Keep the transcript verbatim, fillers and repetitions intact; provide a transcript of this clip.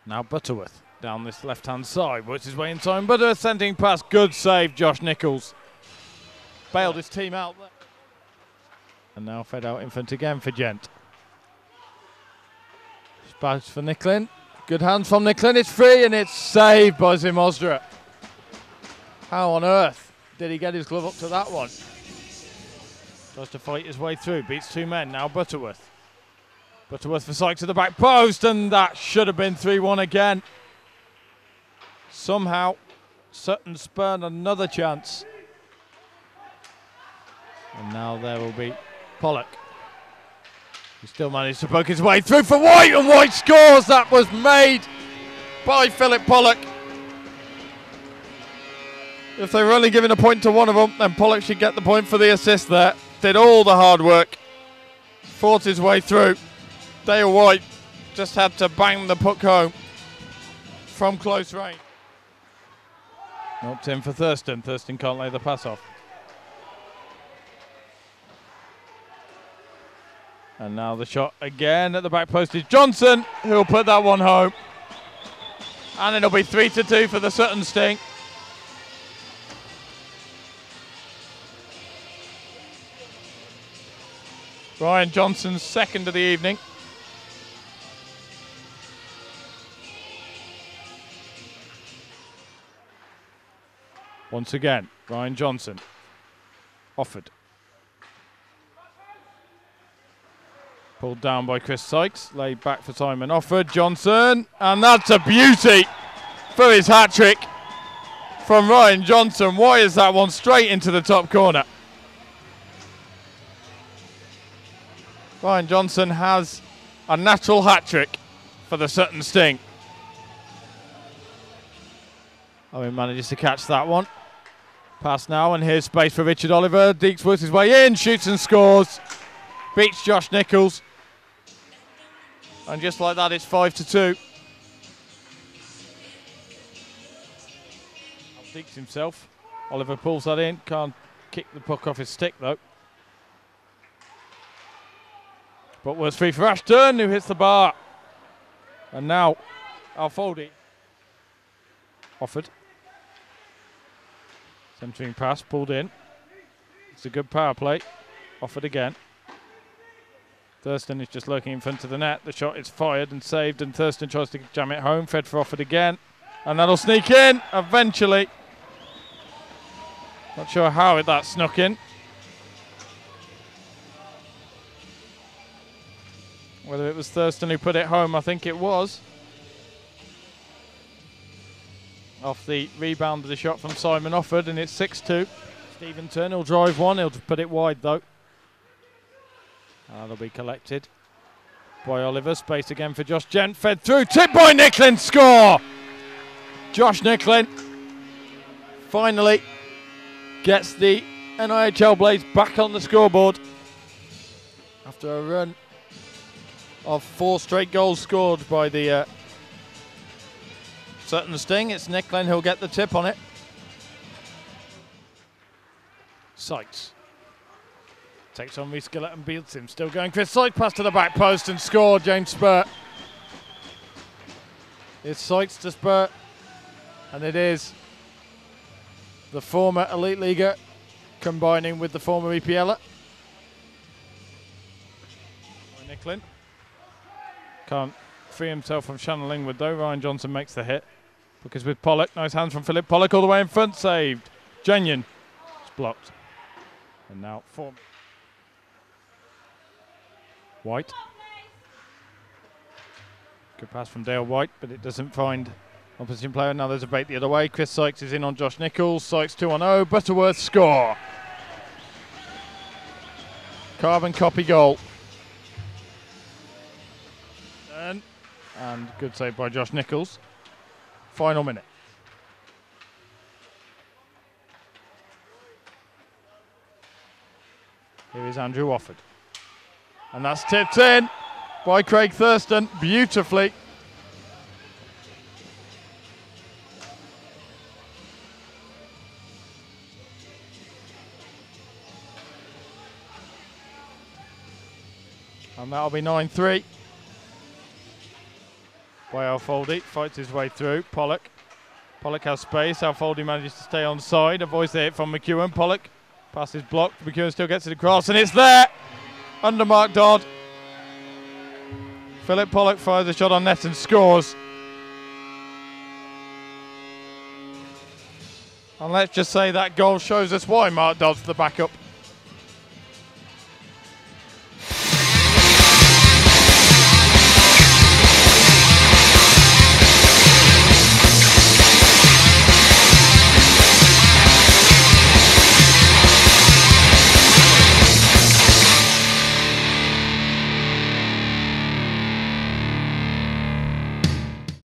Now Butterworth down this left-hand side, works his way inside. Butterworth sending past, good save, Josh Nichols. Bailed his team out there. And now fed out in front again for Gent. Spouse for Nicklin. Good hands from Nicklin, it's free and it's saved by Zimosdra. How on earth did he get his glove up to that one? Tries to fight his way through, beats two men, now Butterworth. Butterworth for Sykes to the back post, and that should have been three one again. Somehow, Sutton spurned another chance. And now there will be Pollock. He still managed to poke his way through for White, and White scores! That was made by Philip Pollock. If they were only giving a point to one of them, then Pollock should get the point for the assist there. Did all the hard work. Fought his way through. Dale White just had to bang the puck home from close range. Knocked in for Thurston. Thurston can't lay the pass off. And now the shot again at the back post is Johnson, who'll put that one home. And it'll be three to two for the Sutton Sting. Ryan Johnson's second of the evening. Once again, Ryan Johnson. Offered. Pulled down by Chris Sykes. Laid back for Simon. Offered. Johnson. And that's a beauty for his hat-trick from Ryan Johnson. Wires that one straight into the top corner. Ryan Johnson has a natural hat-trick for the Sutton Sting. Owen manages to catch that one. Pass now, and here's space for Richard Oliver. Deeks works his way in, shoots and scores. Beats Josh Nichols. And just like that, it's five to two. Deeks himself. Oliver pulls that in. Can't kick the puck off his stick, though. But was free for Ashton, who hits the bar. And now, Alfoldi. Offered. Centering pass, pulled in. It's a good power play. Offered again. Thurston is just lurking in front of the net. The shot is fired and saved, and Thurston tries to jam it home. Fed for Offered again. And that'll sneak in, eventually. Not sure how that snuck in. Whether it was Thurston who put it home, I think it was. Off the rebound of the shot from Simon Offered, and it's six two. Stephen Turn will drive one, he'll put it wide though. That'll be collected by Oliver. Space again for Josh Gent, fed through, tipped by Nicklin, score! Josh Nicklin finally gets the N I H L Blades back on the scoreboard after a run of four straight goals scored by the uh, Sutton Sting. It's Nicklin who'll get the tip on it. Sykes takes on Reskillett and beats him. Still going. Chris Sykes pass to the back post and score. James Spurt. It's Sykes to Spurt, and it is the former Elite Leaguer combining with the former E P Ler. Nicklin can't free himself from Shannon Lingwood though. Ryan Johnson makes the hit. Because with Pollock, nice hands from Philip Pollock all the way in front, saved. Genyon, it's blocked. And now Foreman. White. Good pass from Dale White, but it doesn't find opposition player. Now there's a bait the other way. Chris Sykes is in on Josh Nichols. Sykes two on oh. Butterworth score. Carbon copy goal. And, and good save by Josh Nichols. Final minute. Here is Andrew Offered. And that's tipped in by Craig Thurston beautifully. And that'll be nine three. by Alfoldi. Fights his way through. Pollock. Pollock has space. Alfoldi manages to stay on side. Avoids the hit from McEwen. Pollock passes blocked. McEwen still gets it across, and it's there! Under Mark Dodd. Philip Pollock fires a shot on net and scores. And let's just say that goal shows us why Mark Dodd's the backup.